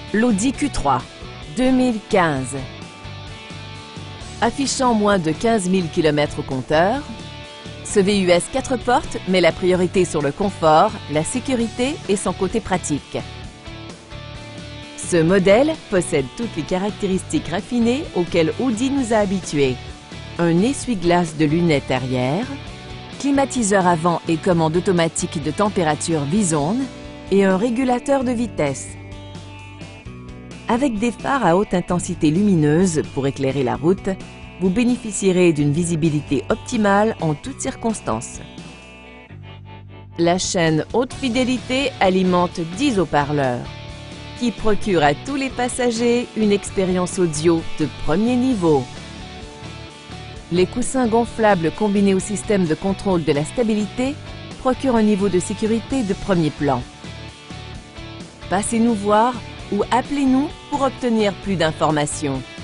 l'Audi Q3 2015. Affichant moins de 15 000 km au compteur, ce VUS 4 portes met la priorité sur le confort, la sécurité et son côté pratique. Ce modèle possède toutes les caractéristiques raffinées auxquelles Audi nous a habitués. Un essuie-glace de lunettes arrière, climatiseur avant et commande automatique de température bi-zone et un régulateur de vitesse. Avec des phares à haute intensité lumineuse pour éclairer la route, vous bénéficierez d'une visibilité optimale en toutes circonstances. La chaîne haute fidélité alimente 10 haut-parleurs qui procurent à tous les passagers une expérience audio de premier niveau. Les coussins gonflables combinés au système de contrôle de la stabilité procurent un niveau de sécurité de premier plan. Passez nous voir ou appelez-nous pour obtenir plus d'informations.